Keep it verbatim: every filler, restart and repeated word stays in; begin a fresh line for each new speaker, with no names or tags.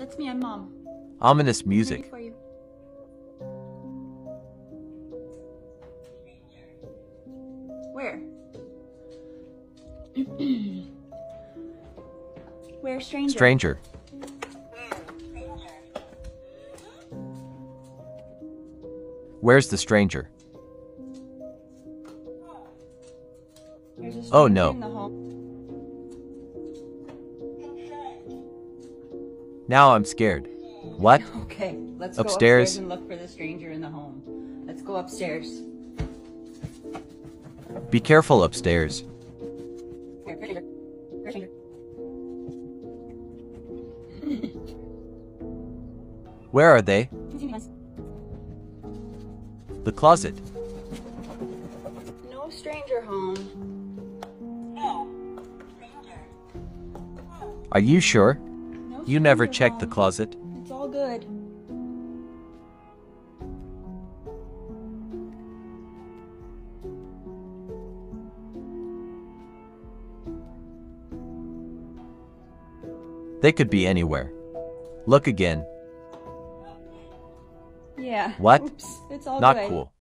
That's me, I'm Mom.
Ominous music.
For you. Where? Where, stranger?
Stranger. Where's the stranger?
There's a stranger
Oh no.
in the hall.
Now I'm scared. What?
Okay, let's
Upstairs?
go upstairs and look for the stranger in the home. Let's go upstairs.
Be careful upstairs.
Here, stranger. Here, stranger.
Where are they? The closet.
No stranger home. No. Stranger.
Are you sure?
No
You never
stranger
checked the
home.
closet?
It's all good.
They could be anywhere. Look again.
Yeah.
What?
Oops, it's all
Not
good.
cool.